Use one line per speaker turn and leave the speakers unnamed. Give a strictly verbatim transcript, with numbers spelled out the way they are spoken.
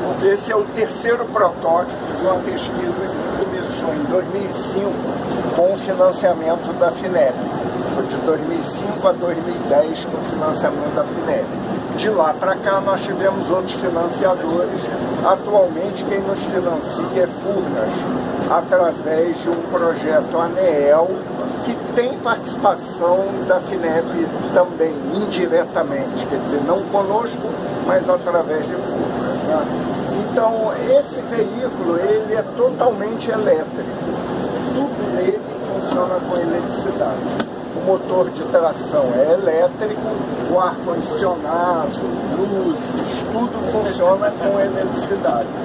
Esse é o terceiro protótipo de uma pesquisa que começou em dois mil e cinco com o financiamento da FINEP. Foi de dois mil e cinco a dois mil e dez com o financiamento da FINEP. De lá para cá nós tivemos outros financiadores. Atualmente quem nos financia é Furnas, através de um projeto ANEEL, que tem participação da FINEP também, indiretamente, quer dizer, não conosco, mas através de Furnas, né? Então, esse veículo, ele é totalmente elétrico, tudo nele funciona com eletricidade. O motor de tração é elétrico, o ar-condicionado, luzes, tudo funciona com eletricidade.